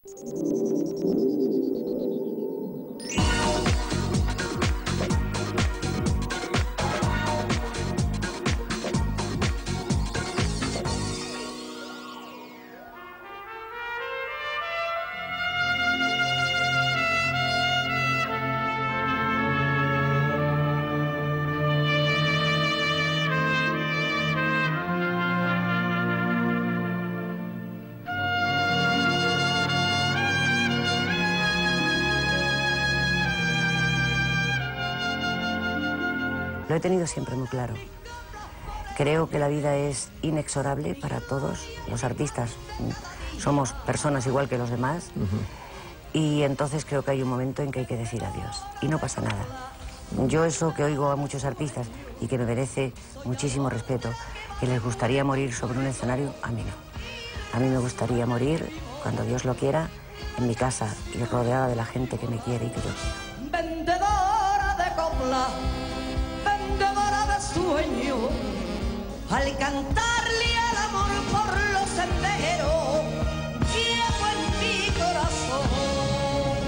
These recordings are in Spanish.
Lo he tenido siempre muy claro. Creo que la vida es inexorable para todos los artistas. Somos personas igual que los demás. Y entonces creo que hay un momento en que hay que decir adiós. Y no pasa nada. Yo eso que oigo a muchos artistas y que me merece muchísimo respeto, que les gustaría morir sobre un escenario, a mí no. A mí me gustaría morir, cuando Dios lo quiera, en mi casa y rodeada de la gente que me quiere y que yo quiero. Vendedora de copla, vendedora de sueños, al cantarle al amor por los senderos, llevo en mi corazón.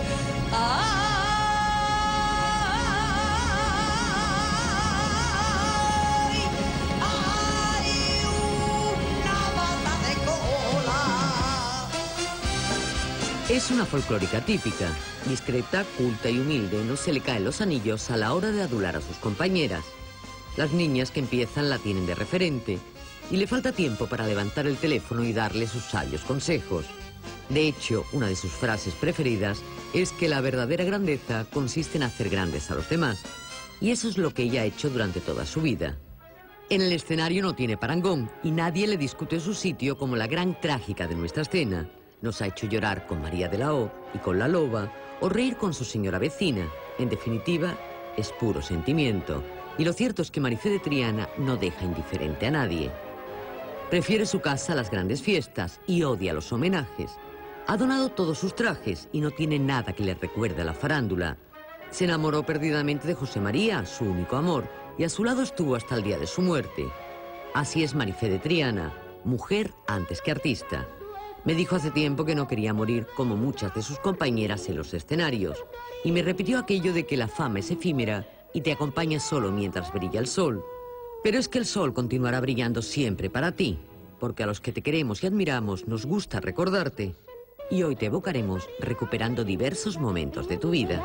Hay una bata de cola. Es una folclórica típica, discreta, culta y humilde, no se le caen los anillos a la hora de adular a sus compañeras. Las niñas que empiezan la tienen de referente y le falta tiempo para levantar el teléfono y darle sus sabios consejos. De hecho, una de sus frases preferidas es que la verdadera grandeza consiste en hacer grandes a los demás. Y eso es lo que ella ha hecho durante toda su vida. En el escenario no tiene parangón y nadie le discute su sitio como la gran trágica de nuestra escena. Nos ha hecho llorar con María de la O y con La Loba, o reír con su señora vecina. En definitiva, es puro sentimiento. Y lo cierto es que Marifé de Triana no deja indiferente a nadie. Prefiere su casa a las grandes fiestas y odia los homenajes. Ha donado todos sus trajes y no tiene nada que le recuerde a la farándula. Se enamoró perdidamente de José María, su único amor, y a su lado estuvo hasta el día de su muerte. Así es Marifé de Triana, mujer antes que artista. Me dijo hace tiempo que no quería morir como muchas de sus compañeras en los escenarios, y me repitió aquello de que la fama es efímera y te acompaña solo mientras brilla el sol. Pero es que el sol continuará brillando siempre para ti, porque a los que te queremos y admiramos nos gusta recordarte. Y hoy te evocaremos recuperando diversos momentos de tu vida.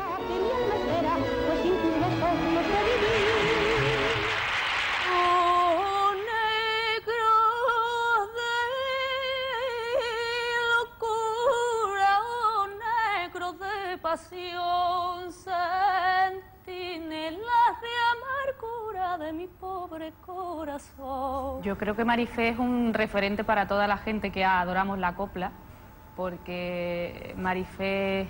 Pasión, centinelas de amargura de mi pobre corazón. Yo creo que Marifé es un referente para toda la gente que adoramos la copla, porque Marifé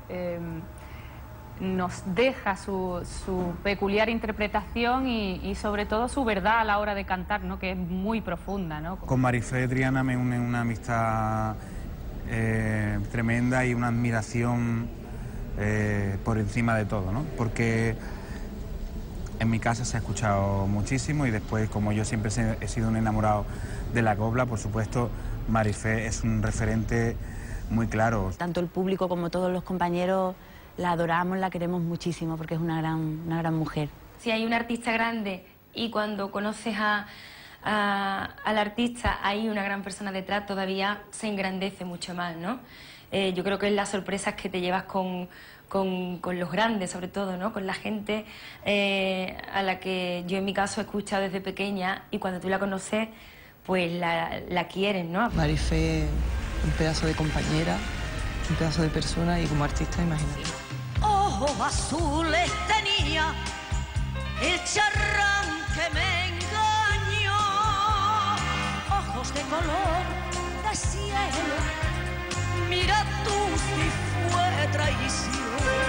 nos deja su peculiar interpretación y sobre todo su verdad a la hora de cantar, ¿no? Que es muy profunda, ¿no? Con Marifé de Triana me une una amistad tremenda y una admiración por encima de todo, ¿no? Porque en mi casa se ha escuchado muchísimo y después, como yo siempre he sido un enamorado de la copla, por supuesto, Marifé es un referente muy claro. Tanto el público como todos los compañeros la adoramos, la queremos muchísimo porque es una gran mujer. Si hay un artista grande y cuando conoces al artista hay una gran persona detrás, todavía se engrandece mucho más, ¿no? Yo creo que es las sorpresas que te llevas con los grandes, sobre todo, ¿no? Con la gente a la que yo en mi caso he escuchado desde pequeña y cuando tú la conoces, pues la quieres, ¿no? Marifé, un pedazo de compañera, un pedazo de persona y como artista, imagínate. Ojos azules tenía el charrán que me engañó, ojos de color de cielo, mira tú si fue traición.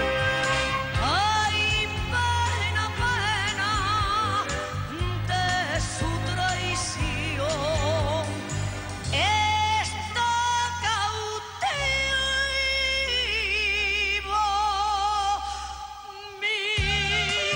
Ay, pena, pena de su traición. Está cautivo mi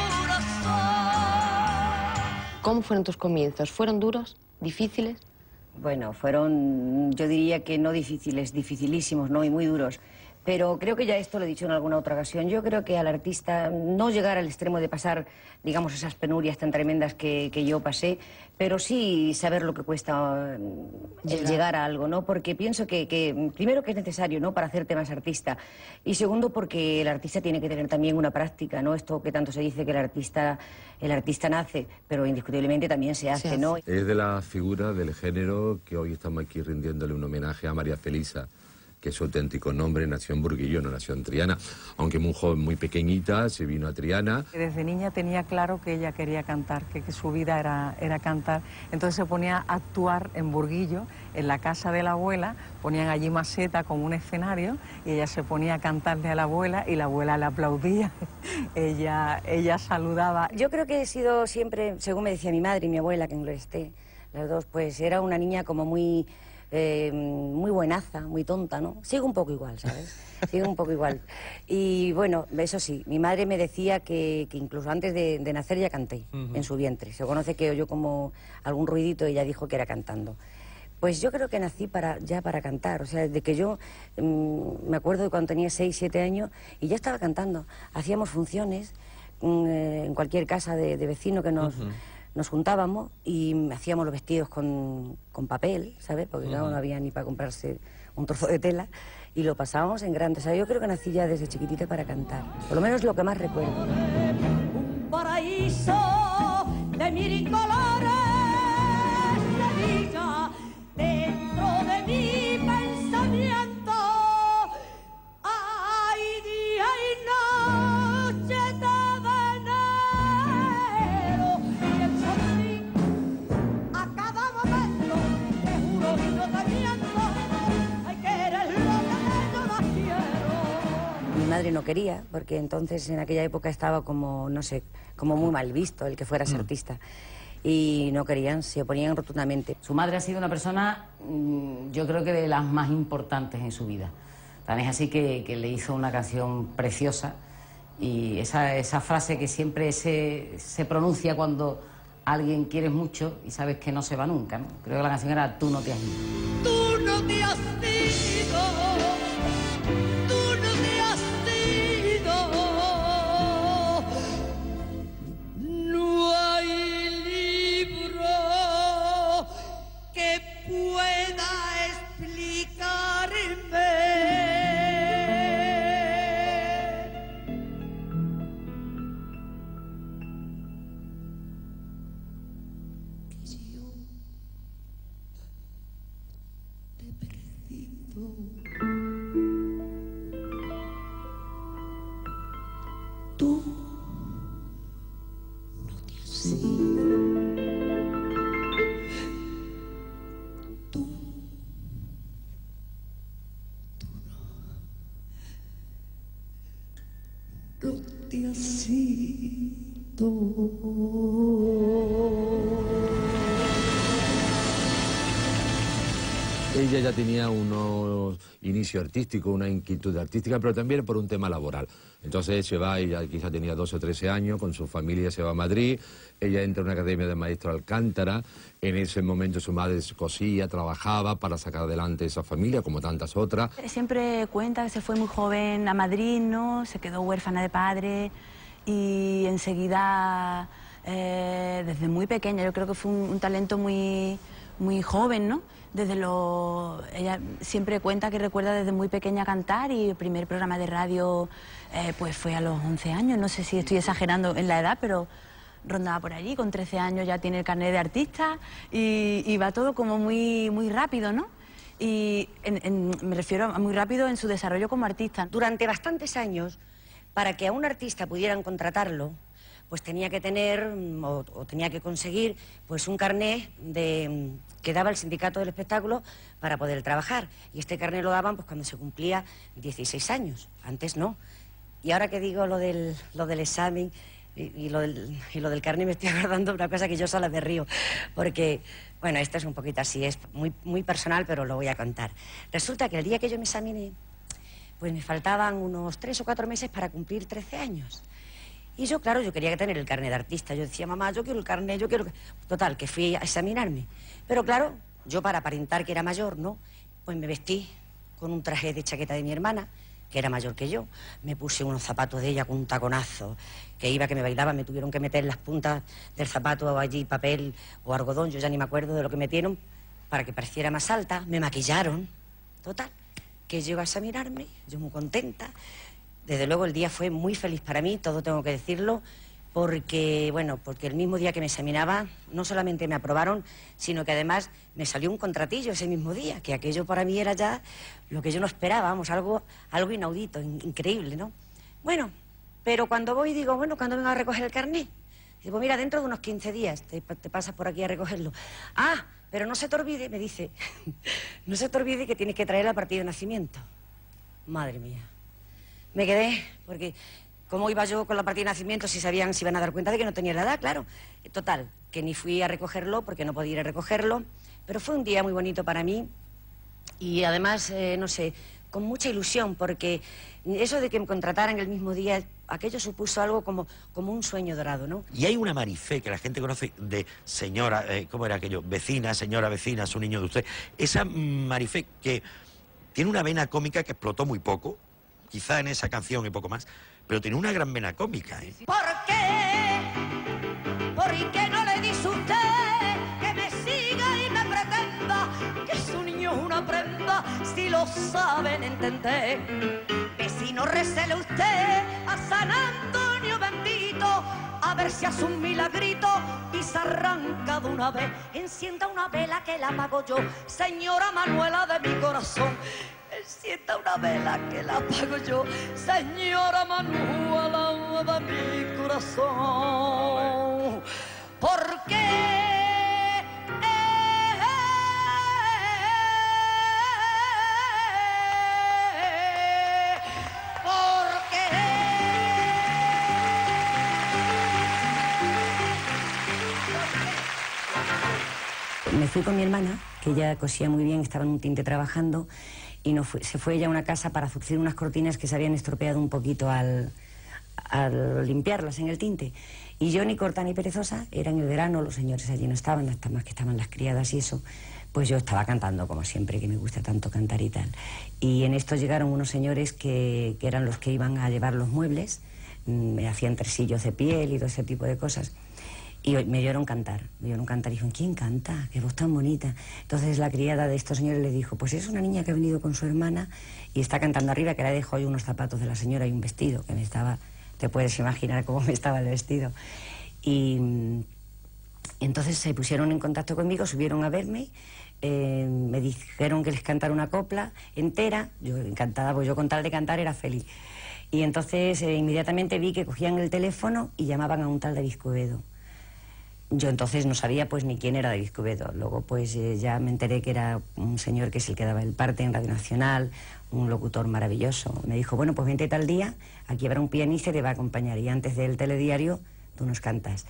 corazón. ¿Cómo fueron tus comienzos? ¿Fueron duros? ¿Difíciles? Bueno, fueron, yo diría que no difíciles, dificilísimos, ¿no? Y muy duros. Pero creo que ya esto lo he dicho en alguna otra ocasión. Yo creo que al artista no llegar al extremo de pasar, digamos, esas penurias tan tremendas que yo pasé, pero sí saber lo que cuesta el llegar a algo, ¿no? Porque pienso que primero que es necesario, ¿no?, para hacerte más artista. Y segundo porque el artista tiene que tener también una práctica, ¿no? Esto que tanto se dice que el artista nace, pero indiscutiblemente también se hace, ¿no? Es de las figuras del género que hoy estamos aquí rindiéndole un homenaje a María Felisa, que es su auténtico nombre. Nació en Burguillo, no nació en Triana, aunque muy joven, muy pequeñita, se vino a Triana. Desde niña tenía claro que ella quería cantar, que su vida era cantar. Entonces se ponía a actuar en Burguillo, en la casa de la abuela, ponían allí maceta como un escenario y ella se ponía a cantarle a la abuela y la abuela le aplaudía. ella saludaba. Yo creo que he sido siempre, según me decía mi madre y mi abuela, que en gloria esté, las dos, pues era una niña como muy buenaza, muy tonta, ¿no? Sigo un poco igual, ¿sabes? Sigo un poco igual. Y bueno, eso sí, mi madre me decía que incluso antes de nacer ya canté en su vientre. Se conoce que oyó como algún ruidito y ella dijo que era cantando. Pues yo creo que nací ya para cantar, o sea, desde que yo me acuerdo de cuando tenía 6, 7 años y ya estaba cantando. Hacíamos funciones en cualquier casa de vecino que nos juntábamos y hacíamos los vestidos con papel, ¿sabes? Porque no había ni para comprarse un trozo de tela y lo pasábamos en grande. O sea, yo creo que nací ya desde chiquitita para cantar, por lo menos lo que más recuerdo. Un paraíso de mil colores, Sevilla, dentro de mi pensamiento. Hay día y noche de venero y el sonrío a cada momento, te juro y no te miento, ay, que eres lo que yo más quiero. Mi madre no quería, porque entonces en aquella época estaba como, no sé, como muy mal visto el que fueras artista. Y no querían, se oponían rotundamente. Su madre ha sido una persona, yo creo que de las más importantes en su vida. Tan es así que le hizo una canción preciosa y esa frase que siempre se pronuncia cuando alguien quieres mucho y sabes que no se va nunca, ¿no? Creo que la canción era Tú no te has ido. Tú no te has ido, tú no te has ido. No hay libro que pueda explicarme. Tú no te has ido. Tú no te has ido. Ella ya tenía unos inicios artísticos, una inquietud artística, pero también por un tema laboral. Entonces se va, ella quizá tenía 12 o 13 años, con su familia se va a Madrid, ella entra en una academia de maestro Alcántara, en ese momento su madre cosía, trabajaba para sacar adelante esa familia, como tantas otras. Siempre cuenta que se fue muy joven a Madrid, ¿no? Se quedó huérfana de padre y enseguida, desde muy pequeña, yo creo que fue un talento muy joven, ¿no? Ella siempre cuenta que recuerda desde muy pequeña cantar y el primer programa de radio pues fue a los 11 años, no sé si estoy exagerando en la edad, pero rondaba por allí, con 13 años ya tiene el carnet de artista y va todo como muy rápido, ¿no? Y me refiero a muy rápido en su desarrollo como artista. Durante bastantes años, para que a un artista pudieran contratarlo, pues tenía que tener o tenía que conseguir pues un carné que daba el sindicato del espectáculo para poder trabajar. Y este carné lo daban pues cuando se cumplía 16 años, antes no. Y ahora que digo lo del examen y lo del carné, me estoy acordando de una cosa que yo sola me río, porque, bueno, esto es un poquito así, es muy personal, pero lo voy a contar. Resulta que el día que yo me examiné, pues me faltaban unos 3 o 4 meses para cumplir 13 años. Y yo, claro, yo quería tener el carnet de artista. Yo decía, mamá, yo quiero el carnet, yo quiero... Total, que fui a examinarme. Pero claro, yo para aparentar que era mayor, ¿no? Pues me vestí con un traje de chaqueta de mi hermana, que era mayor que yo. Me puse unos zapatos de ella con un taconazo, que iba, que me bailaba, me tuvieron que meter las puntas del zapato allí, papel o algodón, yo ya ni me acuerdo de lo que metieron, para que pareciera más alta. Me maquillaron, total, que llegas a mirarme, yo muy contenta. Desde luego el día fue muy feliz para mí, todo tengo que decirlo, porque, bueno, porque el mismo día que me examinaba, no solamente me aprobaron, sino que además me salió un contratillo ese mismo día, que aquello para mí era ya lo que yo no esperaba, vamos, algo inaudito, increíble, ¿no? Bueno, pero cuando voy digo, bueno, ¿cuándo vengo a recoger el carnet? Digo, mira, dentro de unos 15 días te pasas por aquí a recogerlo. Ah, pero no se te olvide, me dice, no se te olvide que tienes que traer la partida de nacimiento. Madre mía. Me quedé, porque ¿cómo iba yo con la partida de nacimiento si sabían, si iban a dar cuenta de que no tenía la edad? Claro. Total, que ni fui a recogerlo porque no podía ir a recogerlo, pero fue un día muy bonito para mí y además, no sé, con mucha ilusión, porque eso de que me contrataran el mismo día, aquello supuso algo como un sueño dorado, ¿no? Y hay una Marifé que la gente conoce de señora, ¿cómo era aquello? Vecina, señora vecina, es un niño de usted. Esa Marifé que tiene una vena cómica que explotó muy poco, quizá en esa canción y poco más, pero tiene una gran vena cómica, ¿eh? ¿Por qué? ¿Por qué no le dice usted que me siga y me pretenda que su niño es una prenda si lo saben entender? Vecino, recele usted a San Antonio bendito, a ver si hace un milagrito y se arranca de una vez. Encienda una vela que la apago yo, señora Manuela de mi corazón. Encienda una vela que la apago yo, señora Manuela de mi corazón. ¿Por qué? ¿Por qué? Me fui con mi hermana, que ella cosía muy bien, estaba en un tinte trabajando, y se fue ella a una casa para zurcir unas cortinas que se habían estropeado un poquito al limpiarlas en el tinte. Y yo, ni corta ni perezosa, era en el verano, los señores allí no estaban, hasta más que estaban las criadas y eso, pues yo estaba cantando como siempre, que me gusta tanto cantar y tal. Y en esto llegaron unos señores que eran los que iban a llevar los muebles, me hacían tresillos de piel y todo ese tipo de cosas. Y me oyeron cantar, y dijeron, ¿quién canta? ¡Qué voz tan bonita! Entonces la criada de estos señores le dijo, pues es una niña que ha venido con su hermana y está cantando arriba, que le dejó yo unos zapatos de la señora y un vestido, que me estaba, te puedes imaginar cómo me estaba el vestido. Y entonces se pusieron en contacto conmigo, subieron a verme, me dijeron que les cantara una copla entera, yo encantada, pues yo con tal de cantar era feliz. Y entonces inmediatamente vi que cogían el teléfono y llamaban a un tal David Cubedo. Yo entonces no sabía pues ni quién era David Cubedo. Luego pues ya me enteré que era un señor que es el que daba el parte en Radio Nacional, un locutor maravilloso. Me dijo, bueno, pues vente tal día, aquí habrá un pianista y te va a acompañar, y antes del telediario tú nos cantas.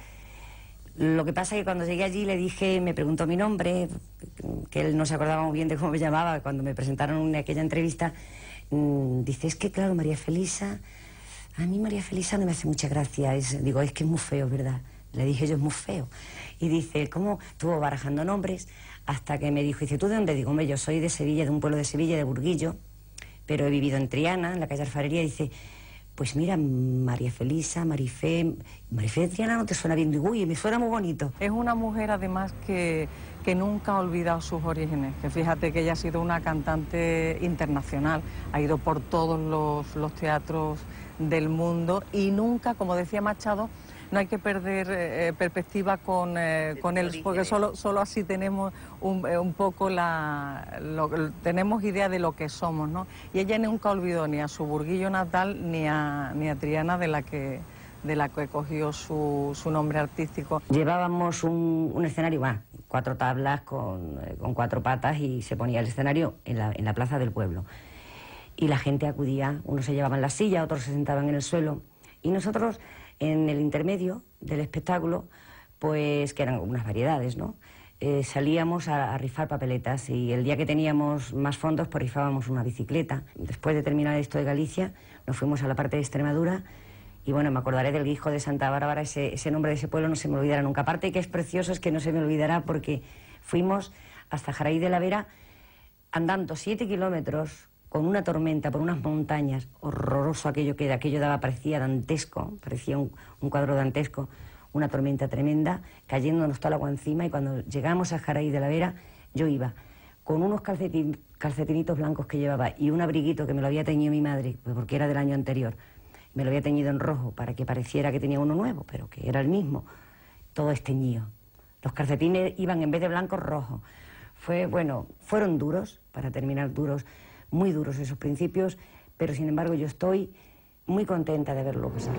Lo que pasa es que cuando llegué allí le dije, me preguntó mi nombre, que él no se acordaba muy bien de cómo me llamaba. Cuando me presentaron en aquella entrevista, dice, es que claro, María Felisa, a mí María Felisa no me hace mucha gracia. Digo, es que es muy feo, ¿verdad? Le dije yo, es muy feo. Y dice, ¿cómo? Estuvo barajando nombres hasta que me dijo, dice, ¿tú de dónde? Digo, hombre, yo soy de Sevilla, de un pueblo de Sevilla, de Burguillo, pero he vivido en Triana, en la calle Alfarería. Dice, pues mira, María Felisa, Marifé de Triana no te suena bien. Digo, uy, me suena muy bonito. Es una mujer además que nunca ha olvidado sus orígenes, que fíjate que ella ha sido una cantante internacional, ha ido por todos los teatros del mundo y nunca, como decía Machado, no hay que perder perspectiva con él, porque solo así tenemos un poco tenemos idea de lo que somos, ¿no? Y ella nunca olvidó ni a su Burguillo natal ni a Triana, de la que cogió su nombre artístico. Llevábamos un escenario, 4 tablas con 4 patas, y se ponía el escenario en la plaza del pueblo. Y la gente acudía, unos se llevaban la silla, otros se sentaban en el suelo, y nosotros en el intermedio del espectáculo, pues que eran unas variedades, ¿no? Salíamos a rifar papeletas, y el día que teníamos más fondos pues rifábamos una bicicleta. Después de terminar esto de Galicia, nos fuimos a la parte de Extremadura, y bueno, me acordaré del Guijo de Santa Bárbara, ese nombre de ese pueblo no se me olvidará nunca. Aparte que es precioso, es que no se me olvidará, porque fuimos hasta Jaraíz de la Vera, andando 7 kilómetros con una tormenta por unas montañas, horroroso aquello que aquello daba, parecía dantesco, parecía un cuadro dantesco, una tormenta tremenda, cayéndonos todo el agua encima, y cuando llegamos a Jaraíz de la Vera, yo iba con unos calcetinitos blancos que llevaba y un abriguito que me lo había teñido mi madre, pues porque era del año anterior, me lo había teñido en rojo para que pareciera que tenía uno nuevo, pero que era el mismo, todo esteñido. Los calcetines iban en vez de blancos rojos. Fueron duros, para terminar duros, muy duros esos principios, pero sin embargo yo estoy muy contenta de haberlo pasado.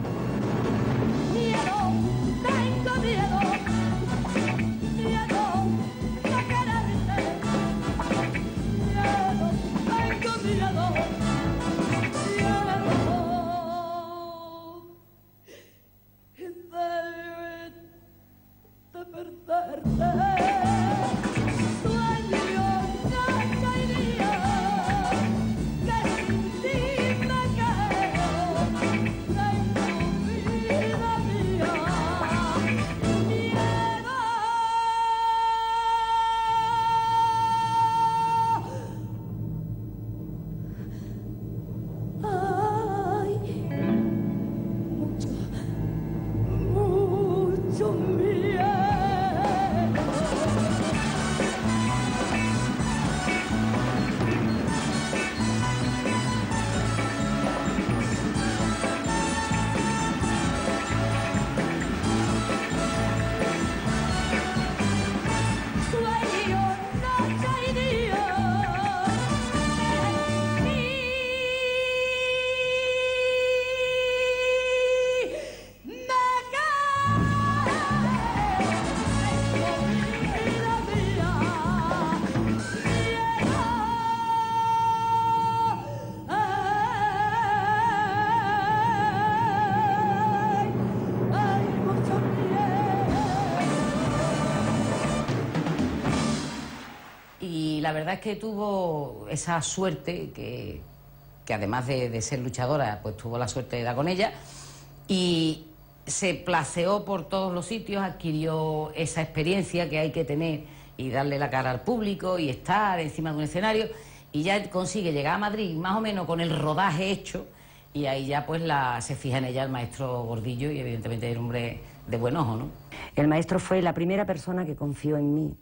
La verdad es que tuvo esa suerte que además de ser luchadora, pues tuvo la suerte de dar con ella, y se placeó por todos los sitios, adquirió esa experiencia que hay que tener y darle la cara al público y estar encima de un escenario, y ya consigue llegar a Madrid más o menos con el rodaje hecho, y ahí ya pues se fija en ella el maestro Gordillo, y evidentemente el hombre de buen ojo, ¿no? El maestro fue la primera persona que confió en mí,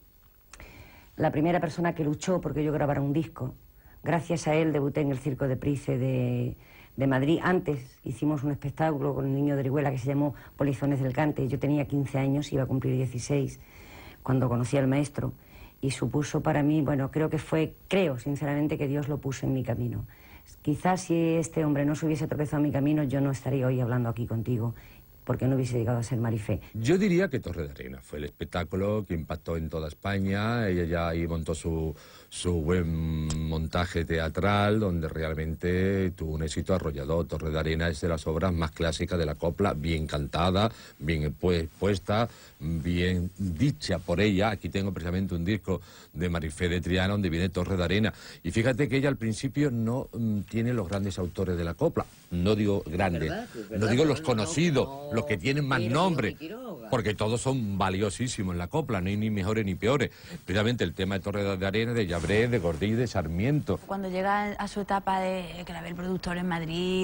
la primera persona que luchó porque yo grabara un disco. Gracias a él debuté en el Circo de Price de Madrid. Antes hicimos un espectáculo con el niño de Orihuela que se llamó Polizones del Cante. Yo tenía 15 años, iba a cumplir 16 cuando conocí al maestro, y supuso para mí, bueno, creo sinceramente que Dios lo puso en mi camino. Quizás si este hombre no se hubiese tropezado en mi camino, yo no estaría hoy hablando aquí contigo, porque no hubiese llegado a ser Marifé. Yo diría que Torre de Arena fue el espectáculo que impactó en toda España. Ella ya ahí montó su buen montaje teatral, donde realmente tuvo un éxito arrollador. Torre de Arena es de las obras más clásicas de la copla, bien cantada, bien puesta, bien dicha por ella. Aquí tengo precisamente un disco de Marifé de Triana donde viene Torre de Arena. Y fíjate que ella al principio no tiene los grandes autores de la copla. No digo grandes, no digo los conocidos, los que tienen más nombre, porque todos son valiosísimos en la copla, no hay ni mejores ni peores. Precisamente el tema de Torre de Arena, de Llabrés, de Gordillo y de Sarmiento. Cuando llega a su etapa de que la ve el productor en Madrid,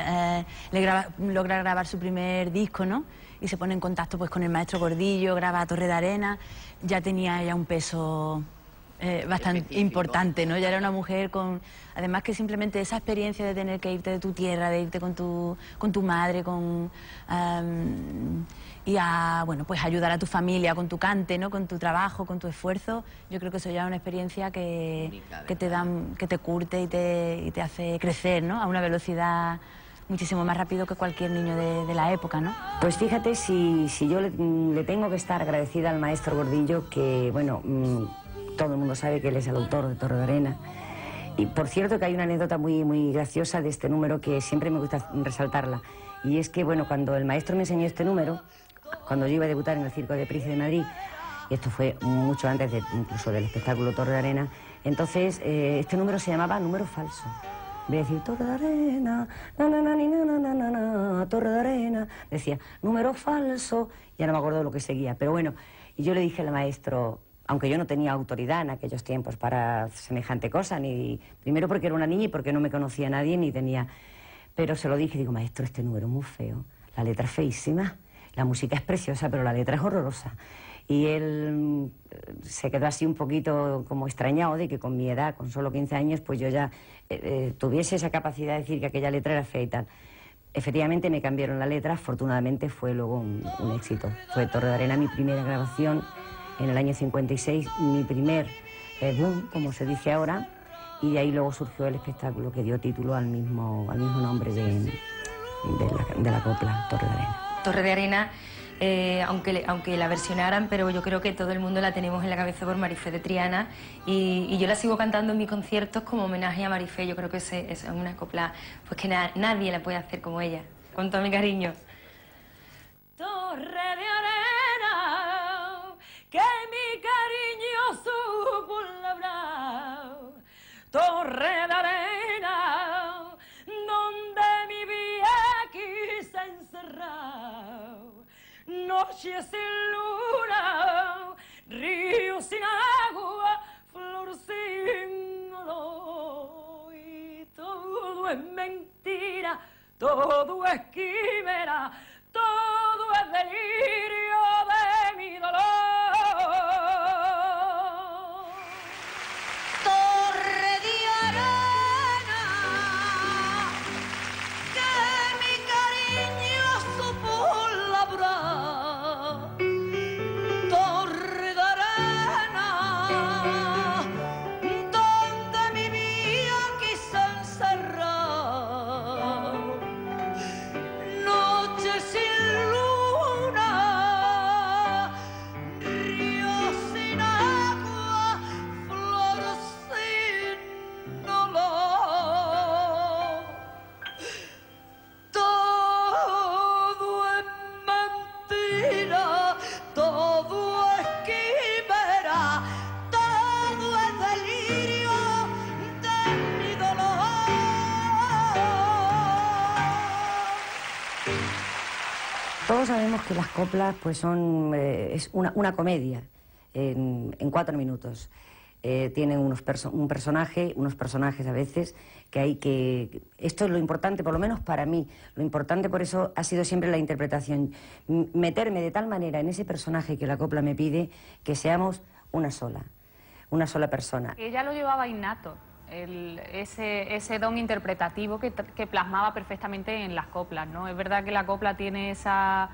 logra grabar su primer disco, ¿no? Y se pone en contacto pues con el maestro Gordillo, graba Torre de Arena, ya tenía ya un peso bastante importante, ¿no? Ya era una mujer con... Además que simplemente esa experiencia de tener que irte de tu tierra, de irte con tu madre, y a, bueno, pues ayudar a tu familia con tu cante, ¿no? Con tu trabajo, con tu esfuerzo, yo creo que eso ya es una experiencia que te curte y te hace crecer, ¿no? A una velocidad muchísimo más rápido que cualquier niño de la época, ¿no? Pues fíjate, si yo le tengo que estar agradecida al maestro Gordillo, que, bueno, todo el mundo sabe que él es el autor de Torre de Arena. Y por cierto que hay una anécdota muy, muy graciosa de este número que siempre me gusta resaltarla. Y es que, bueno, cuando el maestro me enseñó este número, cuando yo iba a debutar en el Circo de Price de Madrid, y esto fue mucho antes incluso del espectáculo Torre de Arena, entonces este número se llamaba Número Falso. Voy a decir Torre de Arena, Torre de Arena, decía Número Falso, ya no me acuerdo de lo que seguía, pero bueno, y yo le dije al maestro, aunque yo no tenía autoridad en aquellos tiempos para semejante cosa, primero porque era una niña y porque no me conocía a nadie, ni tenía... Pero se lo dije, digo, maestro, este número es muy feo, la letra es feísima, la música es preciosa, pero la letra es horrorosa. Y él se quedó así un poquito como extrañado de que con mi edad, con solo 15 años, pues yo ya tuviese esa capacidad de decir que aquella letra era fea y tal. Efectivamente me cambiaron la letra, afortunadamente fue luego un éxito. Fue Torre de Arena mi primera grabación en el año 56, mi primer boom, como se dice ahora, y de ahí luego surgió el espectáculo que dio título al mismo nombre de la copla, Torre de Arena. Torre de Arena, aunque la versionaran, pero yo creo que todo el mundo la tenemos en la cabeza por Marifé de Triana, y yo la sigo cantando en mis conciertos como homenaje a Marifé. Yo creo que es una copla pues que nadie la puede hacer como ella, con todo mi cariño. Torre de arena, que mi cariño supo labrar. Torre de arena, donde mi vida quise encerrar. Noche sin luna, río sin agua, flor sin olor. Y todo es mentira, todo es quimera, todo es delirio de mi dolor. Torre de arena, que mi cariño supo labrar. Torre de arena, donde mi vida quise encerrar. Noche sin luna, río sin agua, flor sin olor. Todo es mentira, todo es quimera, todo es delirio de mi dolor. Todos sabemos que las coplas pues es una comedia en 4 minutos. Tienen unos personajes a veces que hay que... Esto es lo importante, por lo menos para mí. Lo importante por eso ha sido siempre la interpretación. Meterme de tal manera en ese personaje que la copla me pide que seamos una sola persona. Ella lo llevaba innato, ese don interpretativo que plasmaba perfectamente en las coplas, ¿no? Es verdad que la copla tiene esa,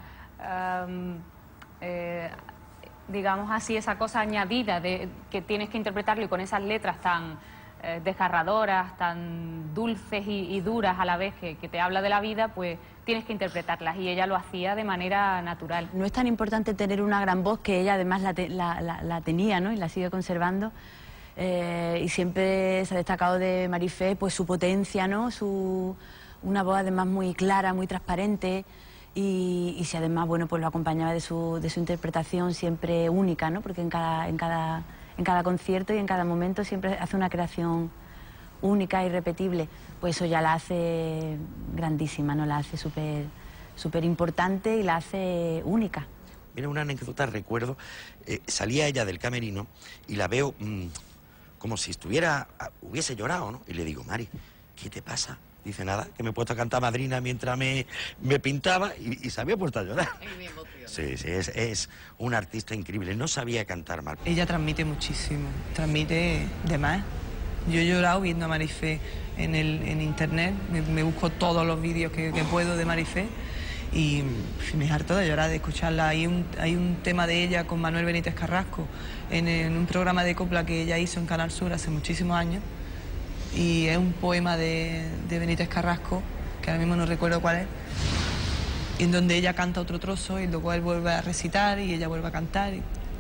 digamos así, esa cosa añadida de que tienes que interpretarlo, y con esas letras tan desgarradoras, tan dulces y duras a la vez, que te habla de la vida, pues tienes que interpretarlas, y ella lo hacía de manera natural. No es tan importante tener una gran voz, que ella además la tenía, ¿no? Y la sigue conservando, y siempre se ha destacado de Marifé pues su potencia, ¿no? Una voz además muy clara, muy transparente, y si además, bueno, pues lo acompañaba de su interpretación siempre única, ¿no? Porque en cada concierto y en cada momento siempre hace una creación única, irrepetible. Pues eso ya la hace grandísima, ¿no? La hace súper importante y la hace única. Mira, una anécdota, recuerdo, salía ella del camerino y la veo como si hubiese llorado, ¿no? Y le digo, Mari, ¿qué te pasa? Dice, nada, que me he puesto a cantar Madrina mientras me pintaba y se había puesto a llorar. Sí, es un artista increíble, no sabía cantar mal. Ella transmite muchísimo, transmite de más. Yo he llorado viendo a Marifé en internet, me busco todos los vídeos que puedo de Marifé y me harto de llorar, de escucharla. Hay un tema de ella con Manuel Benítez Carrasco en un programa de copla que ella hizo en Canal Sur hace muchísimos años, y es un poema de Benítez Carrasco, que ahora mismo no recuerdo cuál es, en donde ella canta otro trozo y luego él vuelve a recitar y ella vuelve a cantar.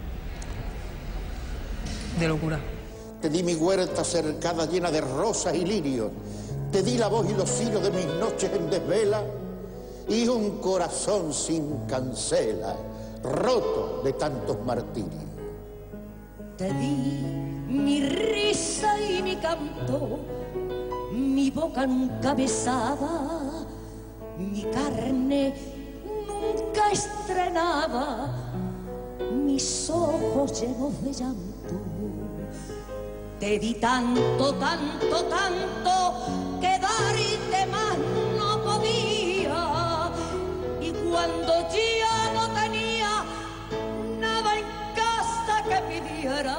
De locura. Te di mi huerta cercada llena de rosas y lirios, te di la voz y los hilos de mis noches en desvela, y un corazón sin cancela, roto de tantos martirios. Te di mi risa y mi canto, mi boca nunca besaba, mi carne nunca estrenaba, mis ojos llenos de llanto. Te di tanto, tanto, tanto, que darte más no podía. Y cuando ya no tenía nada en casa que pidiera,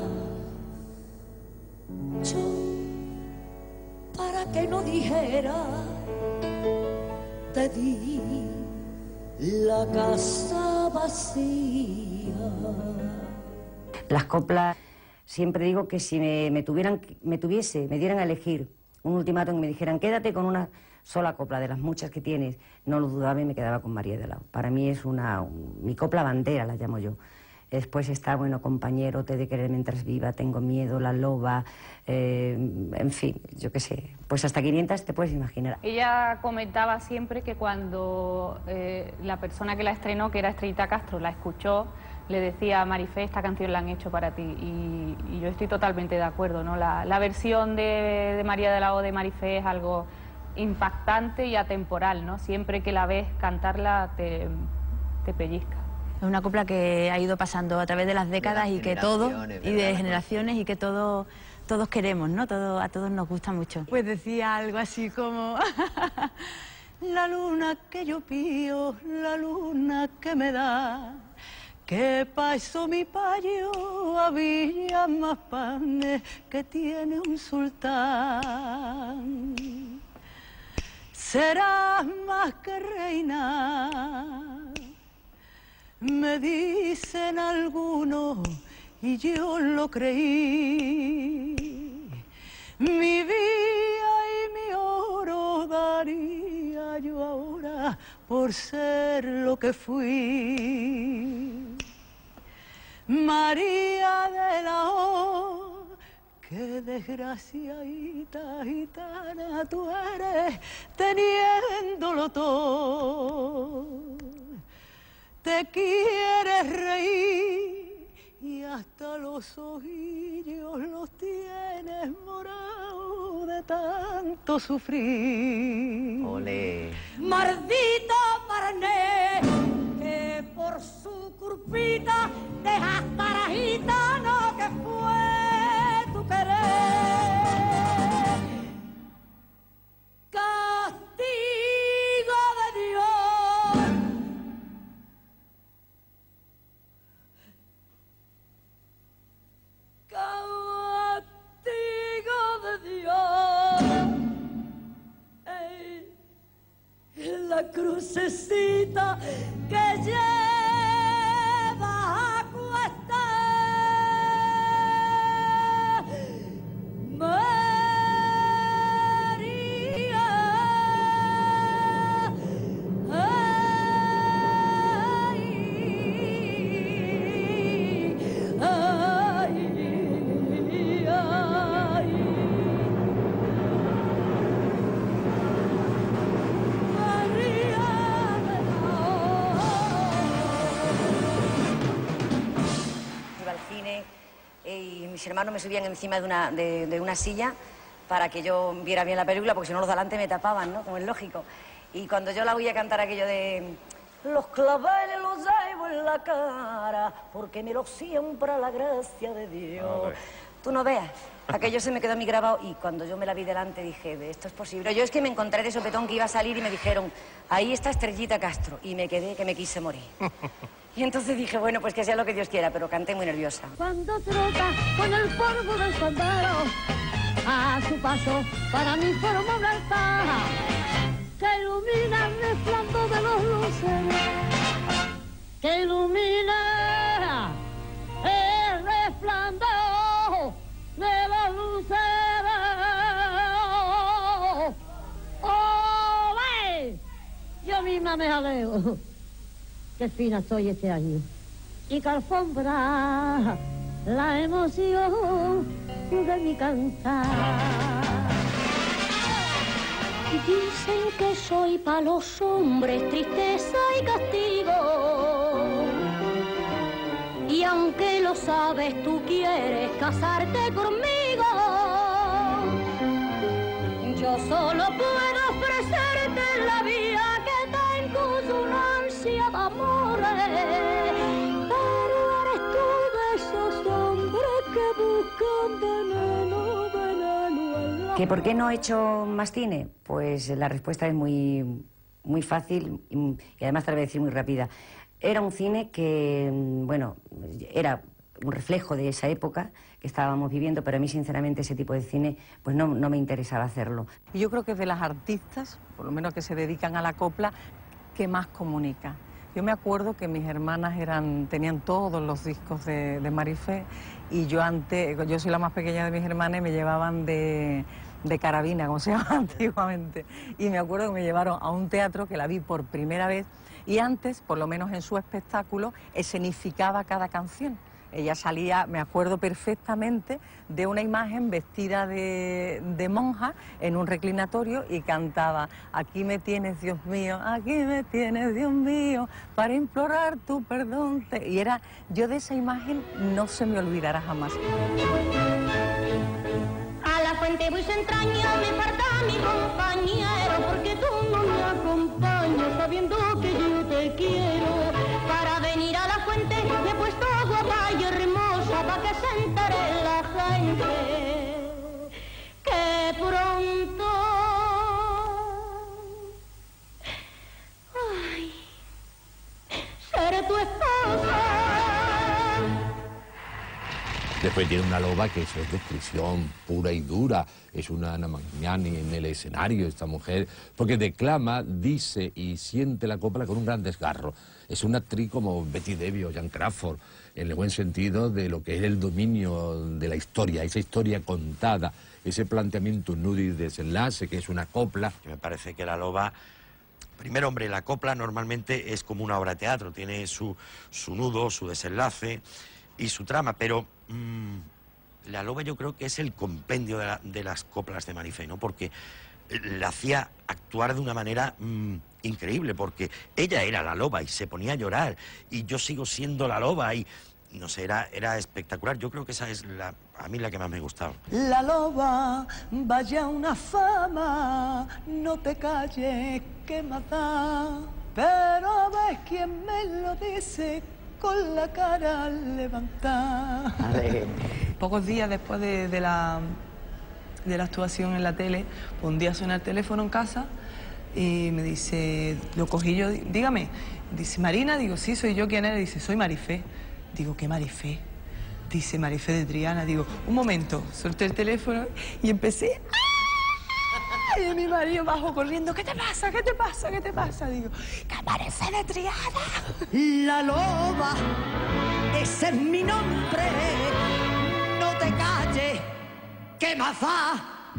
yo, para que no dijera, te di la casa vacía. Las coplas, siempre digo que si me dieran a elegir un ultimátum y me dijeran quédate con una sola copla de las muchas que tienes, no lo dudaba y me quedaba con María de Lao. Para mí es mi copla bandera, la llamo yo. Después está, bueno, Compañero, Te he de querer mientras viva, Tengo miedo, La loba, en fin, yo qué sé, pues hasta 500 te puedes imaginar. Ella comentaba siempre que cuando la persona que la estrenó, que era Estrellita Castro, la escuchó, le decía a Marifé, esta canción la han hecho para ti, y yo estoy totalmente de acuerdo, ¿no? La versión de María de Lao de Marifé es algo impactante y atemporal, ¿no? Siempre que la ves cantarla te pellizca. Es una copla que ha ido pasando a través de las décadas y que todos, y de generaciones, y que todos queremos, ¿no? A todos nos gusta mucho. Pues decía algo así como la luna que yo pío, la luna que me da, que pa' eso mi payo había más panes que tiene un sultán. Serás más que reina, me dicen algunos, y yo lo creí. Mi vida y mi oro daría yo ahora por ser lo que fui. María de Lao, qué desgraciadita gitana tú eres, teniéndolo todo. Te quieres reír y hasta los ojillos los tienes morados de tanto sufrir. Olé. Maldito Marné, que por su curpita dejaste a la gitana que fue tu querer. Castigo de Dios. Castigo de Dios, la crucecita que lleva a cuesta. María, y mis hermanos me subían encima de una silla para que yo viera bien la película, porque si no los de delante me tapaban, ¿no? Como es lógico. Y cuando yo la oía cantar aquello de los claveles los llevo en la cara, porque me los siembra la gracia de Dios. Tú no veas, aquello se me quedó a mí grabado, y cuando yo me la vi delante dije, esto es posible. Yo es que me encontré de sopetón que iba a salir y me dijeron, ahí está Estrellita Castro, y me quedé que me quise morir. Y entonces dije, bueno, pues que sea lo que Dios quiera, pero canté muy nerviosa. Cuando trota con el polvo del sendero, a su paso para mí forma un altar que ilumina el resplandor de los luceros, que ilumina el resplandor de los luceros. ¡Olé! Yo misma me jaleo. Qué fina soy este año, y que alfombra la emoción de mi cantar. Dicen que soy para los hombres tristeza y castigo, y aunque lo sabes tú quieres casarte conmigo, yo solo puedo ofrecerte la vida que tengo, una ansia de amores, pero ¿Que por qué no he hecho más cine? Pues la respuesta es muy fácil y además te la voy a decir muy rápida. Era un cine que, bueno, era un reflejo de esa época que estábamos viviendo, pero a mí sinceramente ese tipo de cine pues no me interesaba hacerlo. Y yo creo que es de las artistas, por lo menos que se dedican a la copla, que más comunica. Yo me acuerdo que mis hermanas tenían todos los discos de Marifé y yo soy la más pequeña de mis hermanas y me llevaban de carabina, como se llama antiguamente. Y me acuerdo que me llevaron a un teatro que la vi por primera vez y antes, por lo menos en su espectáculo, escenificaba cada canción. Ella salía, me acuerdo perfectamente, de una imagen vestida de monja en un reclinatorio y cantaba: aquí me tienes, Dios mío, aquí me tienes, Dios mío, para implorar tu perdón. Y yo de esa imagen no se me olvidará jamás. A la fuente voy su entraña, me falta mi compañero, porque tú no me acompañas sabiendo que yo te quiero. Para venir a la fuente me he puesto guapa y hermosa para que se entere la gente que pronto seré tu esposa. Después tiene una loba que eso es descripción pura y dura, es una Ana Magnani en el escenario, esta mujer, porque declama, dice y siente la copla con un gran desgarro. Es una actriz como Betty Davis o Joan Crawford, en el buen sentido de lo que es el dominio de la historia, esa historia contada, ese planteamiento nudo y desenlace que es una copla. Me parece que la loba... Primero, hombre, la copla normalmente es como una obra de teatro, tiene su nudo, su desenlace y su trama, pero la loba yo creo que es el compendio de las coplas de Marifé, ¿no? Porque la hacía actuar de una manera increíble, porque ella era la loba y se ponía a llorar, y yo sigo siendo la loba, y no sé, era espectacular. Yo creo que esa es a mí la que más me gustaba. La loba, vaya una fama, no te calles, que mata, pero ves quién me lo dice con la cara levantada. Pocos días después de la actuación en la tele, un día suena el teléfono en casa y me dice, lo cogí yo, dígame, dice, Marina, digo, sí, soy yo, ¿quién eres? Dice, soy Marifé. Digo, ¿qué Marifé? Dice, Marifé de Triana. Digo, un momento, solté el teléfono y empecé... Y mi marido bajó corriendo, ¿qué te pasa? ¿Qué te pasa? ¿Qué te pasa? Digo, que Marifé de Triana. La loba, ese es mi nombre, no te calles, ¿qué más da?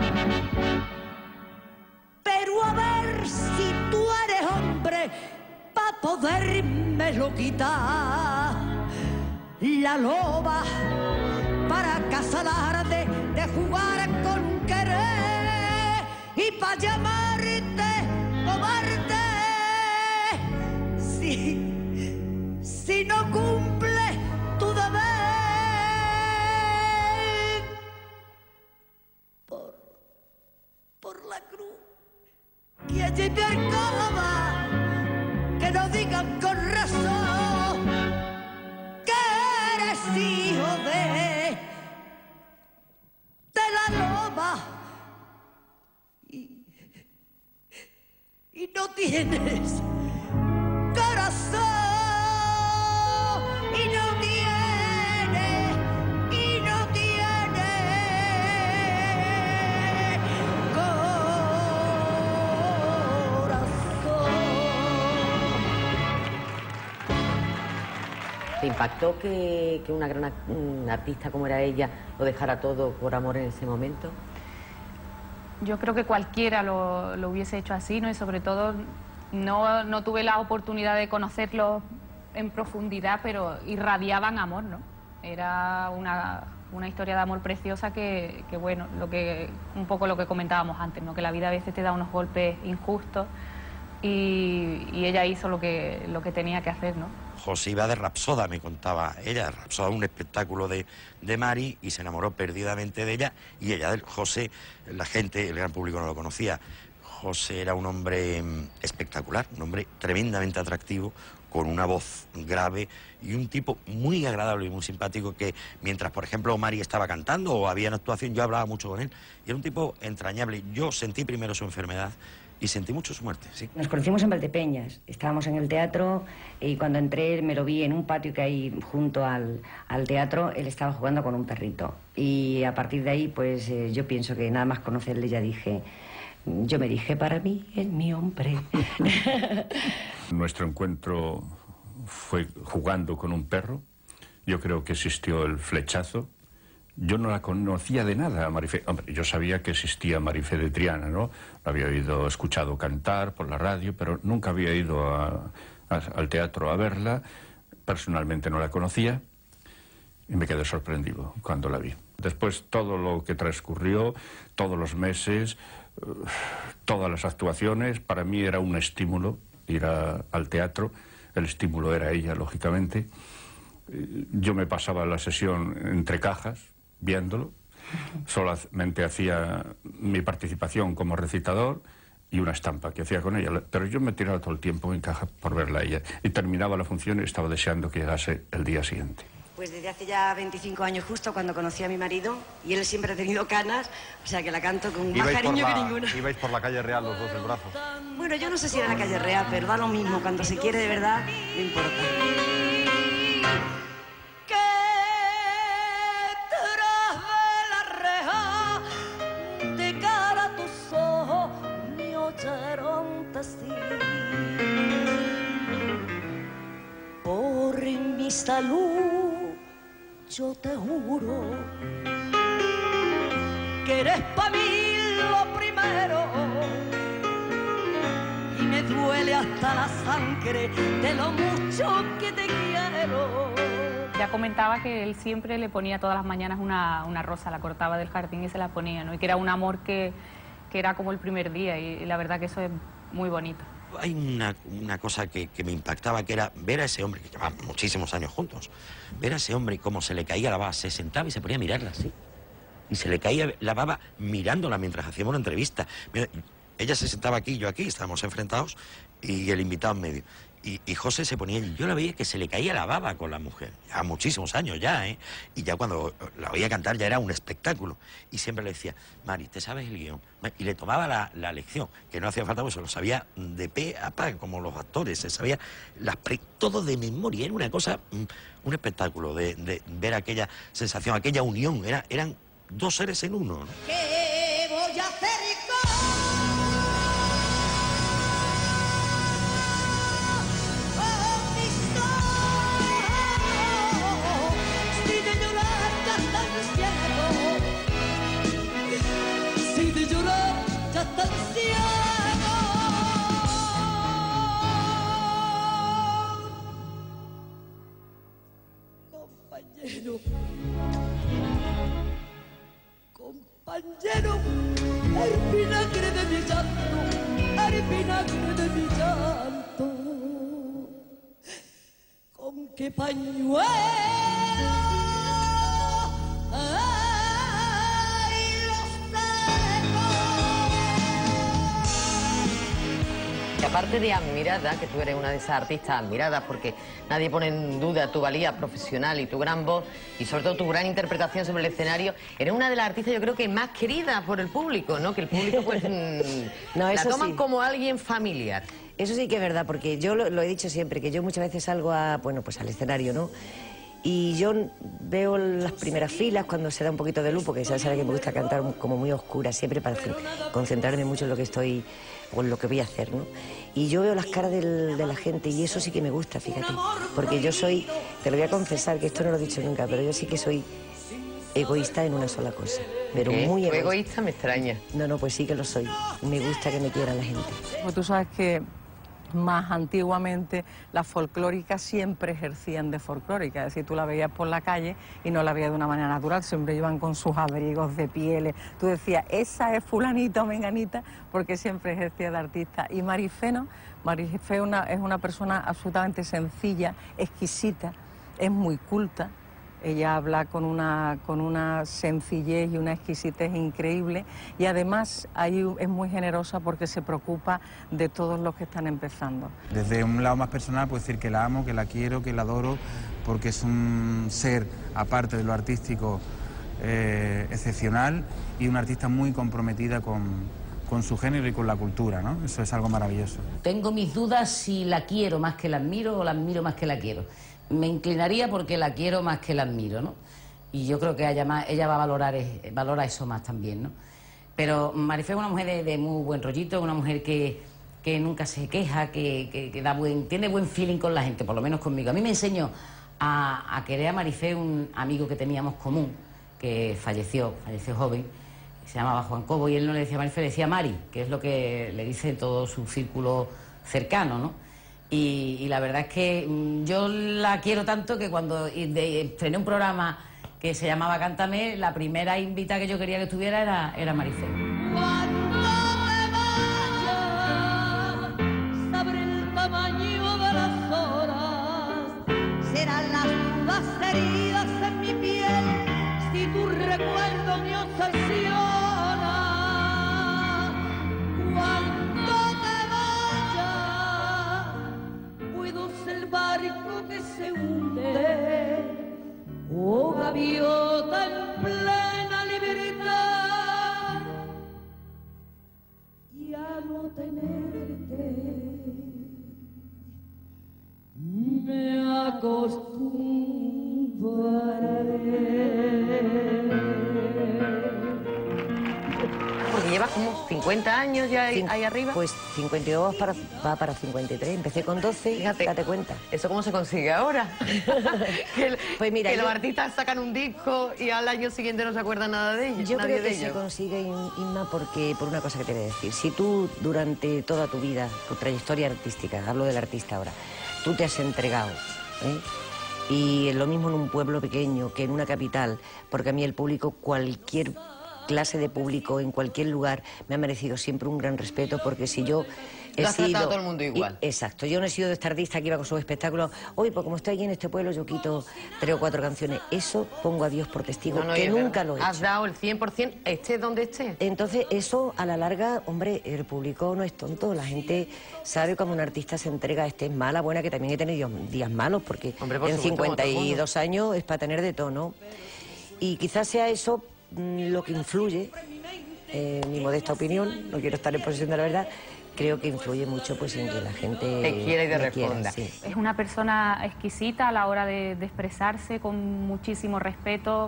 Pero a ver si tú eres hombre pa' podérmelo quitar. La loba, para casalarte, de jugar con querer y pa' llamarte cobarde. Si no cumple tu deber, por la cruz que allí te arcaba, que no digan con razón que eres hijo de la loba y no tienes corazón, y no tienes ¿Te impactó que una gran artista como era ella lo dejara todo por amor en ese momento? Yo creo que cualquiera lo hubiese hecho así, ¿no? Y sobre todo no tuve la oportunidad de conocerlos en profundidad, pero irradiaban amor, ¿no? Era una historia de amor preciosa que bueno, un poco lo que comentábamos antes, ¿no? Que la vida a veces te da unos golpes injustos y ella hizo lo que tenía que hacer, ¿no? José iba de Rapsoda, me contaba ella. Rapsoda, un espectáculo de Mari, y se enamoró perdidamente de ella, y ella de José. La gente, el gran público no lo conocía. José era un hombre espectacular, un hombre tremendamente atractivo, con una voz grave y un tipo muy agradable y muy simpático que mientras, por ejemplo, Mari estaba cantando o había una actuación, yo hablaba mucho con él. Y era un tipo entrañable. Yo sentí primero su enfermedad y sentí mucho su muerte, sí. Nos conocimos en Valdepeñas, estábamos en el teatro y cuando entré me lo vi en un patio que hay junto al teatro, él estaba jugando con un perrito. Y a partir de ahí, pues yo pienso que nada más conocerle ya dije... Yo me dije, para mí es mi hombre. Nuestro encuentro fue jugando con un perro. Yo creo que existió el flechazo. Yo no la conocía de nada a Marifé. Hombre, yo sabía que existía Marifé de Triana, ¿no? La había escuchado cantar por la radio, pero nunca había ido al teatro a verla. Personalmente no la conocía y me quedé sorprendido cuando la vi. Después todo lo que transcurrió, todos los meses... todas las actuaciones, para mí era un estímulo ir al teatro, el estímulo era ella, lógicamente. Yo me pasaba la sesión entre cajas, viéndolo, solamente hacía mi participación como recitador y una estampa que hacía con ella, pero yo me tiraba todo el tiempo en caja por verla a ella, y terminaba la función y estaba deseando que llegase el día siguiente. Pues desde hace ya 25 años justo, cuando conocí a mi marido, y él siempre ha tenido canas, o sea que la canto con más cariño que ninguna. Ibais por la calle Real los dos del brazo. Bueno, yo no sé si era la calle Real, pero da lo mismo, cuando se quiere de verdad, no importa. Por mi salud, yo te juro que eres para mí lo primero y me duele hasta la sangre de lo mucho que te quiero. Ya comentaba que él siempre le ponía todas las mañanas una rosa, la cortaba del jardín y se la ponía, ¿no? Y que era un amor que era como el primer día y la verdad que eso es muy bonito. Hay una cosa que me impactaba, que era ver a ese hombre, que llevaba muchísimos años juntos, ver a ese hombre cómo se le caía la baba, se sentaba y se ponía a mirarla así. Y se le caía la baba mirándola mientras hacíamos una entrevista. Mira, ella se sentaba aquí, yo aquí, estábamos enfrentados, y el invitado en medio. Y José se ponía allí. Yo la veía que se le caía la baba con la mujer. Ya muchísimos años ya, ¿eh? Y ya cuando la oía cantar ya era un espectáculo. Y siempre le decía, Mari, ¿te sabes el guión? Y le tomaba la lección, que no hacía falta, pues se lo sabía de pe a pa, como los actores. Se sabía todo de memoria. Era una cosa, un espectáculo de ver aquella sensación, aquella unión. Eran dos seres en uno, ¿no? ¿Qué voy a hacer compañero, el vinagre de mi llanto, el vinagre de mi llanto, con qué pañuelo Aparte de admirada, que tú eres una de esas artistas admiradas porque nadie pone en duda tu valía profesional y tu gran voz y sobre todo tu gran interpretación sobre el escenario, eres una de las artistas yo creo que más queridas por el público, ¿no? Que el público pues no, la toman sí, como alguien familiar. Eso sí que es verdad, porque yo lo he dicho siempre, que yo muchas veces salgo pues al escenario, ¿no? Y yo veo las primeras filas cuando se da un poquito de luz, porque ya sabe que me gusta cantar como muy oscura, siempre para concentrarme mucho en lo que estoy, o en lo que voy a hacer, ¿no? Y yo veo las caras de la gente y eso sí que me gusta, fíjate. Porque yo soy, te lo voy a confesar, que esto no lo he dicho nunca, pero yo sí que soy egoísta en una sola cosa. Pero ¿Qué? muy egoísta. Egoísta me extraña. No, pues sí que lo soy. Me gusta que me quiera la gente. Pues tú sabes que más antiguamente las folclóricas siempre ejercían de folclórica, es decir, tú la veías por la calle y no la veías de una manera natural, siempre iban con sus abrigos de pieles, tú decías, esa es fulanita o menganita, porque siempre ejercía de artista. Y Marifé no, Marifé es una persona absolutamente sencilla, exquisita, es muy culta, Ella habla con una sencillez y una exquisitez increíble, y además es muy generosa porque se preocupa de todos los que están empezando. Desde un lado más personal puedo decir que la amo, que la quiero, que la adoro, porque es un ser, aparte de lo artístico, excepcional, y una artista muy comprometida con su género y con la cultura, ¿no? Eso es algo maravilloso. Tengo mis dudas si la quiero más que la admiro o la admiro más que la quiero. Me inclinaría porque la quiero más que la admiro, ¿no? Y yo creo que ella va a valora eso más también, ¿no? Pero Marifé es una mujer de muy buen rollito, una mujer que nunca se queja, que tiene buen feeling con la gente, por lo menos conmigo. A mí me enseñó a querer a Marifé un amigo que teníamos común, que falleció joven, se llamaba Juan Cobo, y él no le decía Marifé, le decía Mari, que es lo que le dice todo su círculo cercano, ¿no? Y la verdad es que yo la quiero tanto que cuando estrené un programa que se llamaba Cántame, la primera invitada que yo quería que estuviera era Marifé. Cuando te vayas, sabré el tamaño de las horas, serán las dudas heridas en mi piel, si tu recuerdo me obsesiona. Cuando te vayas, puedo ser el barco que se hunde, oh gaviota en plena libertad, y a no tenerte me acostumbraré. Porque llevas como 50 años ya ahí arriba. Pues 52 va para 53. Empecé con 12, fíjate, date cuenta. ¿Eso cómo se consigue ahora? Pues mira, que los artistas sacan un disco y al año siguiente no se acuerda nada de ellos. Yo creo que se consigue, Inma, porque por una cosa que te voy a decir. Si tú durante toda tu vida, tu trayectoria artística, hablo del artista ahora, tú te has entregado, ¿eh? Y lo mismo en un pueblo pequeño que en una capital, porque a mí el público, cualquier clase de público, en cualquier lugar, me ha merecido siempre un gran respeto, porque si yo he sido... a todo el mundo igual. Exacto, yo no he sido de esta artista que iba con sus espectáculos, hoy pues como estoy aquí en este pueblo yo quito 3 o 4 canciones, eso pongo a Dios por testigo, que nunca lo he hecho. Has dado el 100%, esté donde esté. Entonces eso a la larga, hombre, el público no es tonto, la gente sabe cuando un artista se entrega, esté mala, buena, que también he tenido días malos, porque hombre, por en supuesto, 52 años es para tener de todo, ¿no? Y quizás sea eso lo que influye, mi modesta opinión, no quiero estar en posesión de la verdad, creo que influye mucho pues en que la gente te quiera y te responda. Sí. Es una persona exquisita a la hora de expresarse, con muchísimo respeto.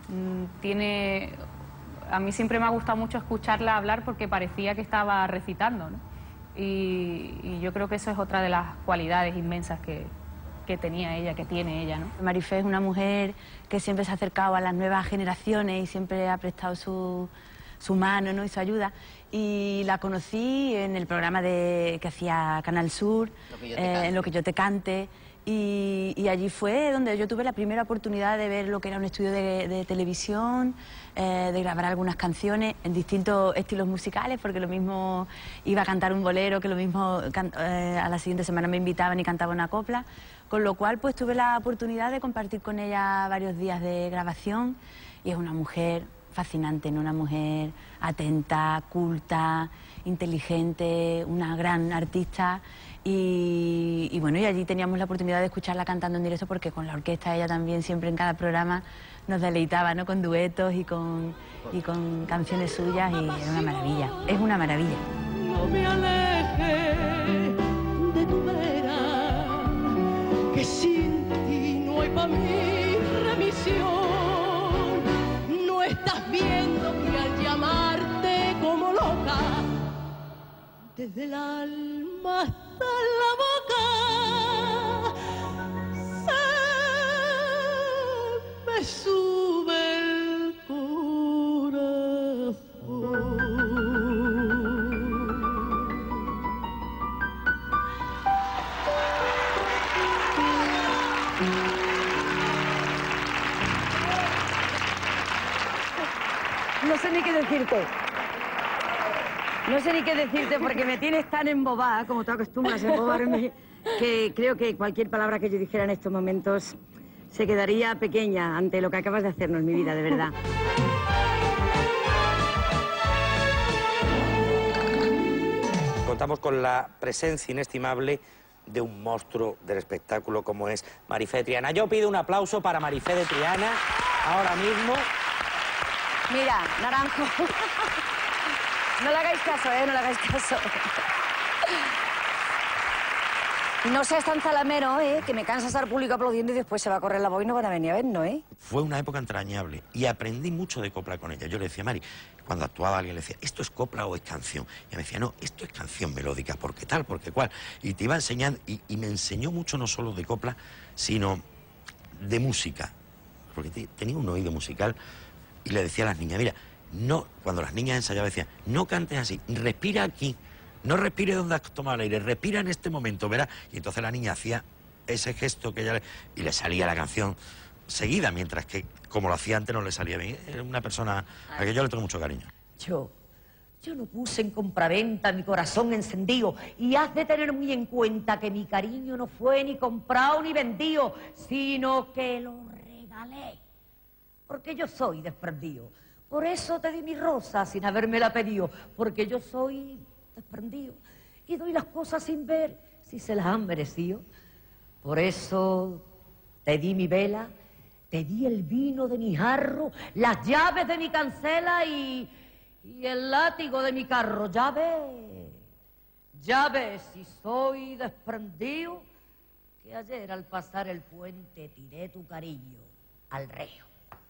A mí siempre me ha gustado mucho escucharla hablar porque parecía que estaba recitando, ¿no? Y yo creo que eso es otra de las cualidades inmensas que tenía ella, que tiene ella, ¿no? Marifé es una mujer que siempre se ha acercado a las nuevas generaciones y siempre ha prestado su mano, ¿no? Y su ayuda. Y la conocí en el programa que hacía Canal Sur, en Lo que yo te cante. Y allí fue donde yo tuve la primera oportunidad de ver lo que era un estudio de televisión, de grabar algunas canciones en distintos estilos musicales, porque lo mismo iba a cantar un bolero, que lo mismo a la siguiente semana me invitaban y cantaba una copla, con lo cual pues tuve la oportunidad de compartir con ella varios días de grabación, y es una mujer fascinante, ¿no? Una mujer atenta, culta, inteligente, una gran artista. Y bueno, y allí teníamos la oportunidad de escucharla cantando en directo, porque con la orquesta ella también siempre en cada programa nos deleitaba, ¿no? Con duetos y con canciones suyas, y era una maravilla, es una maravilla. No me aleje de tu vera, que sin ti no hay para mí remisión. No estás viendo que al llamarte como loca, desde el alma hasta la boca, se me sube el corazón. No sé ni qué decirte. No sé ni qué decirte porque me tienes tan embobada, como te acostumbras a embobarme, que creo que cualquier palabra que yo dijera en estos momentos se quedaría pequeña ante lo que acabas de hacernos, mi vida, de verdad. Contamos con la presencia inestimable de un monstruo del espectáculo como es Marifé de Triana. Yo pido un aplauso para Marifé de Triana ahora mismo. Mira, Naranjo, no le hagáis caso, no le hagáis caso. No seas tan zalamero, que me cansa estar público aplaudiendo y después se va a correr la voz y no van a venir a vernos, Fue una época entrañable y aprendí mucho de copla con ella. Yo le decía, Mari, cuando actuaba alguien le decía, ¿esto es copla o es canción? Y me decía, no, esto es canción melódica, porque tal, porque cual. Y te iba enseñando, y me enseñó mucho no solo de copla, sino de música. Porque tenía un oído musical y le decía a las niñas, mira, no, cuando las niñas ensayaban decían, no cantes así, respira aquí. No respire donde has tomado el aire, respira en este momento, verás. Y entonces la niña hacía ese gesto que ella y le salía la canción seguida, mientras que, como lo hacía antes, no le salía bien. Era una persona a la que yo le tengo mucho cariño. Yo no puse en compraventa mi corazón encendido, y has de tener muy en cuenta que mi cariño no fue ni comprado ni vendido, sino que lo regalé, porque yo soy desprendido. Por eso te di mi rosa sin habérmela pedido, porque yo soy desprendido y doy las cosas sin ver si se las han merecido. Por eso te di mi vela, te di el vino de mi jarro, las llaves de mi cancela y el látigo de mi carro. Ya ves si soy desprendido, que ayer al pasar el puente tiré tu cariño al río.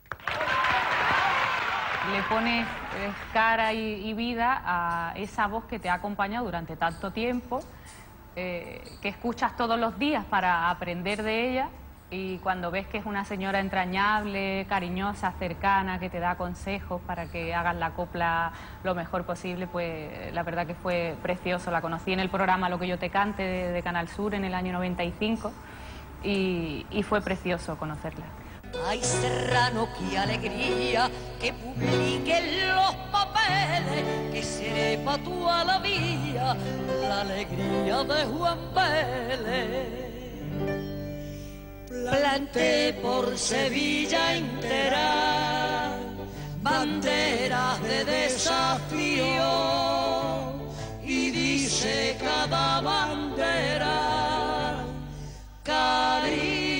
Le pones cara y vida a esa voz que te ha acompañado durante tanto tiempo, que escuchas todos los días para aprender de ella, y cuando ves que es una señora entrañable, cariñosa, cercana, que te da consejos para que hagas la copla lo mejor posible, pues la verdad que fue precioso. La conocí en el programa Lo que yo te cante de Canal Sur en el año 95 y fue precioso conocerla. Ay, Serrano, qué alegría que publiquen los papeles, que sepa toda la vida la alegría de Juan Vélez. Planté por Sevilla entera banderas de desafío, y dice cada bandera cariño.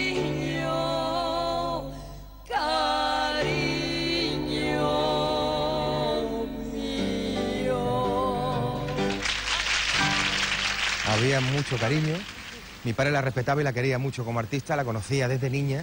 Había mucho cariño, mi padre la respetaba y la quería mucho como artista, la conocía desde niña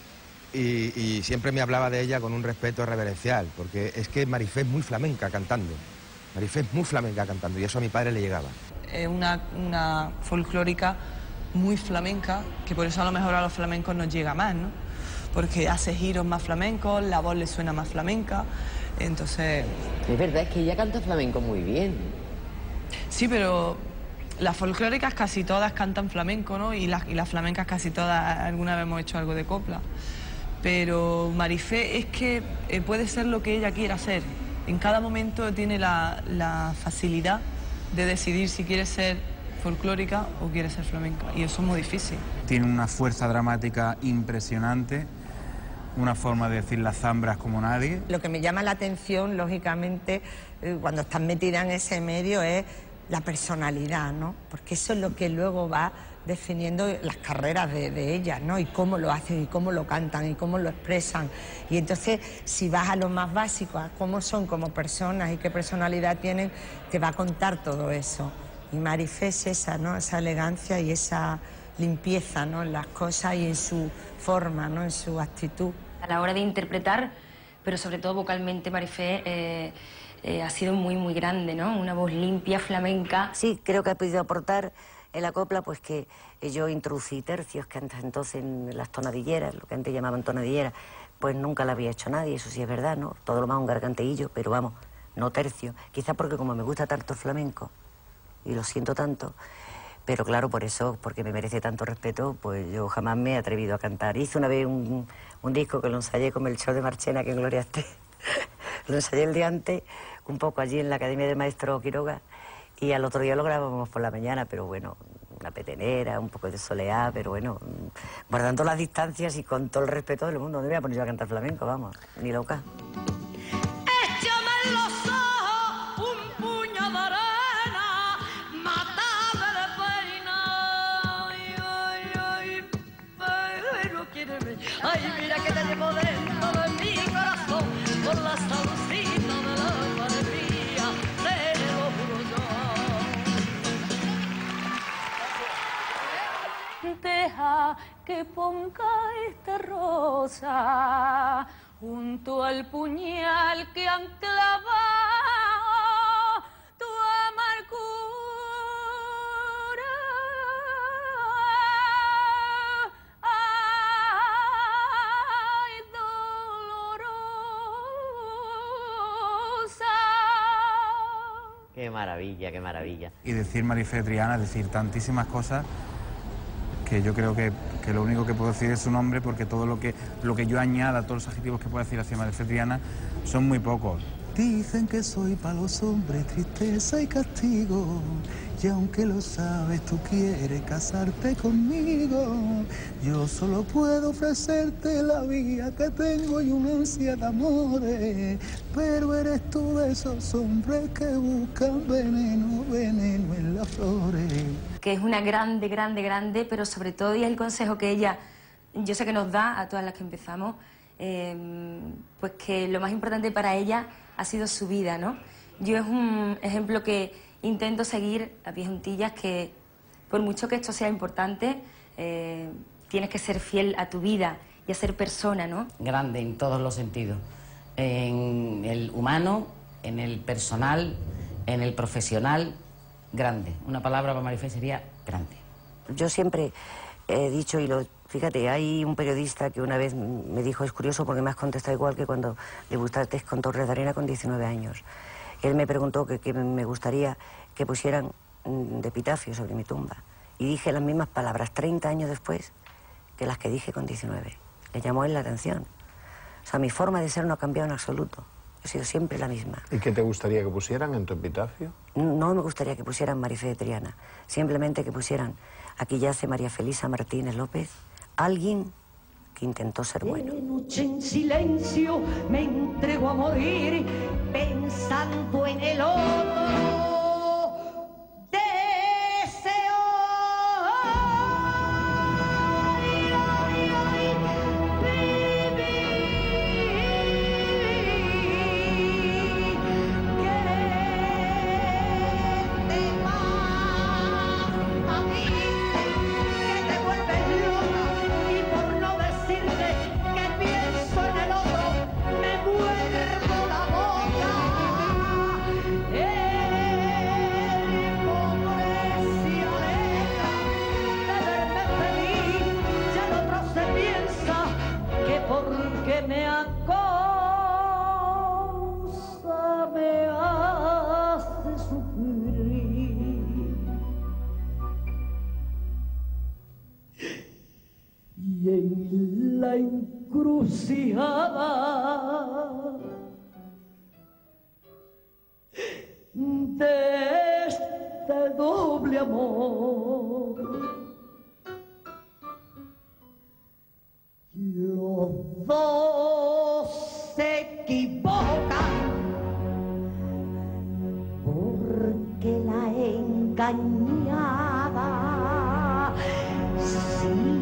y siempre me hablaba de ella con un respeto reverencial, porque es que Marifé es muy flamenca cantando, Marifé es muy flamenca cantando y eso a mi padre le llegaba. Es una folclórica muy flamenca, que por eso a lo mejor a los flamencos nos llega más, ¿no? Porque hace giros más flamencos, la voz le suena más flamenca, entonces... Es verdad, es que ella canta flamenco muy bien. Sí, pero las folclóricas casi todas cantan flamenco, ¿no? Y las flamencas casi todas, alguna vez hemos hecho algo de copla. Pero Marifé es que puede ser lo que ella quiera ser. En cada momento tiene la facilidad de decidir si quiere ser folclórica o quiere ser flamenca, y eso es muy difícil. Tiene una fuerza dramática impresionante, una forma de decir las zambras como nadie. Lo que me llama la atención, lógicamente, cuando estás metida en ese medio es la personalidad, ¿no? Porque eso es lo que luego va definiendo las carreras de ellas, ¿no? Y cómo lo hacen, y cómo lo cantan, y cómo lo expresan. Y entonces, si vas a lo más básico, a cómo son como personas y qué personalidad tienen, te va a contar todo eso. Y Marifé es esa, ¿no? Esa elegancia y esa limpieza, ¿no? En las cosas y en su forma, ¿no? En su actitud. A la hora de interpretar, pero sobre todo vocalmente, Marifé ha sido muy, muy grande, ¿no? Una voz limpia, flamenca. Sí, creo que ha podido aportar en la copla, pues que yo introducí tercios que antes entonces en las tonadilleras, lo que antes llamaban tonadilleras, pues nunca la había hecho nadie, eso sí es verdad, ¿no? Todo lo más un garganteillo, pero vamos, no tercio. Quizás porque como me gusta tanto el flamenco, y lo siento tanto, pero claro, por eso, porque me merece tanto respeto, pues yo jamás me he atrevido a cantar. Hice una vez un disco que lo ensayé con el show de Marchena, que en gloria esté. Lo ensayé el día antes, un poco allí en la Academia del Maestro Quiroga, y al otro día lo grabamos por la mañana, pero bueno, una petenera, un poco de soleá, pero bueno, guardando las distancias y con todo el respeto del mundo. No me voy a poner yo a cantar flamenco, vamos, ni loca. Échame en los ojos un puño de arena, mátame de pena. Ay, ay, ay, pero quiéreme. Ay, mira que te llevo dentro de mi corazón, por la salucita de la alegría, te lo juro yo. Deja que ponga esta rosa junto al puñal que han clavado tu amargura. Ay, dolorosa. Qué maravilla, qué maravilla. Y decir Marifé Triana, decir tantísimas cosas que yo creo que lo único que puedo decir es su nombre, porque todo lo que yo añada, todos los adjetivos que puedo decir hacia Marifé Triana son muy pocos. Dicen que soy para los hombres tristeza y castigo, y aunque lo sabes tú quieres casarte conmigo, yo solo puedo ofrecerte la vida que tengo y una ansia de amores, pero eres tú de esos hombres que buscan veneno, veneno en las flores. Que es una grande, grande, grande, pero sobre todo, y es el consejo que ella, yo sé que nos da a todas las que empezamos, pues que lo más importante para ella ha sido su vida, ¿no? Yo es un ejemplo que intento seguir a pies juntillas, que por mucho que esto sea importante, tienes que ser fiel a tu vida y a ser persona, ¿no? Grande en todos los sentidos, en el humano, en el personal, en el profesional. Grande. Una palabra para Marifé sería grande. Yo siempre he dicho, fíjate, hay un periodista que una vez me dijo, es curioso porque me has contestado igual que cuando debutaste con Torres de Arena con 19 años. Él me preguntó que me gustaría que pusieran de epitafio sobre mi tumba. Y dije las mismas palabras 30 años después que las que dije con 19. Le llamó a él la atención. O sea, mi forma de ser no ha cambiado en absoluto. He sido siempre la misma. ¿Y qué te gustaría que pusieran en tu epitafio? No me gustaría que pusieran Marifé Triana, simplemente que pusieran aquí yace María Felisa Martínez López, alguien que intentó ser bueno. De noche en silencio me entrego a morir, pensando en el otro. Que me acosa, me hace sufrir. Y en la encrucijada de este doble amor, los dos se equivocan porque la engañada sí